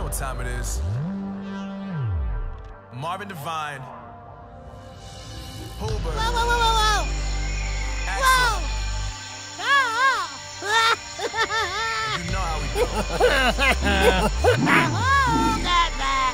what time it is. Marvin Devine. Hoover. Whoa, whoa, whoa, whoa, whoa! Axel. Whoa! You know how we do. Oh, that bad.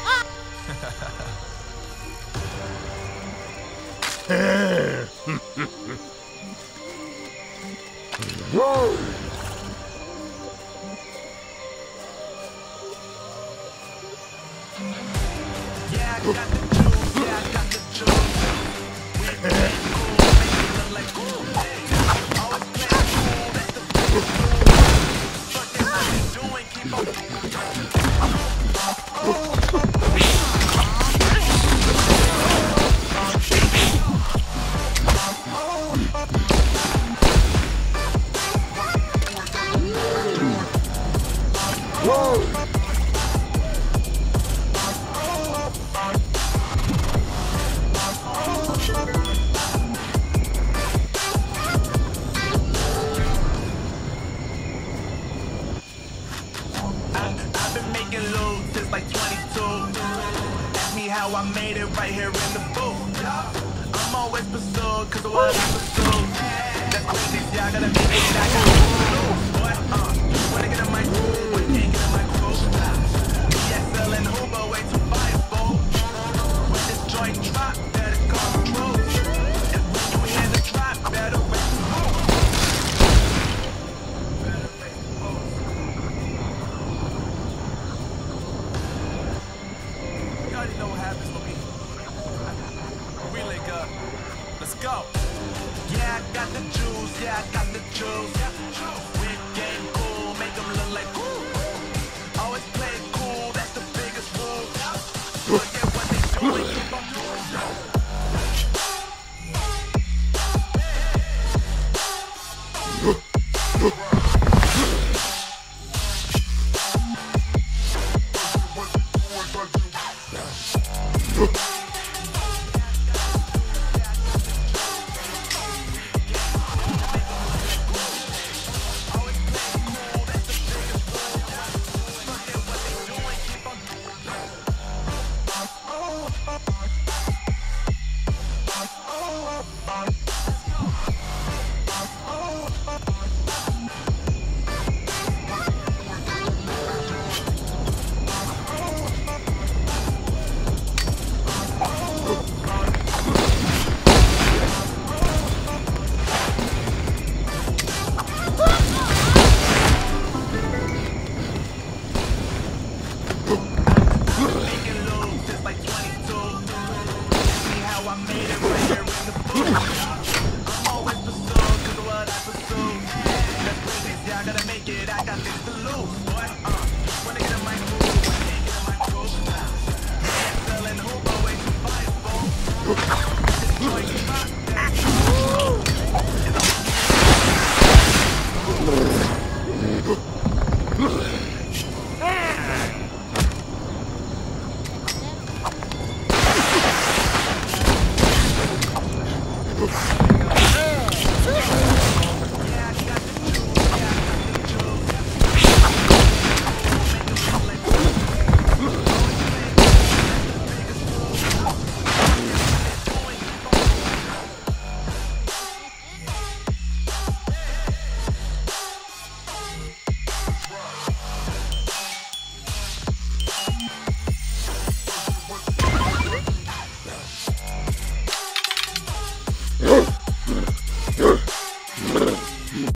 Yeah, I got the juice. Yeah, I got the juice. We're playing cool, making it look like cool. Hey, always playing cool. That's the biggest rule. Fuck it, what you doing? Keep on. I've been making loot since like 22. Ask me how I made it right here in the booth. I'm always pursued cause of what I pursue. That's crazy, see I gotta make it, I gotta move. Boy, when I get in my groove, when I get in my groove. DSL and Zooba way too fireball. When this joint drop, better come true. And when you hear the drop, better wait to move. You already know what happens when we link up. Let's go. Yeah, I got the juice. Yeah, I got the juice. We're game cool, make them look like cool. Always play it cool, that's the biggest rule. Forget what they doing, keep on doing so. Woo!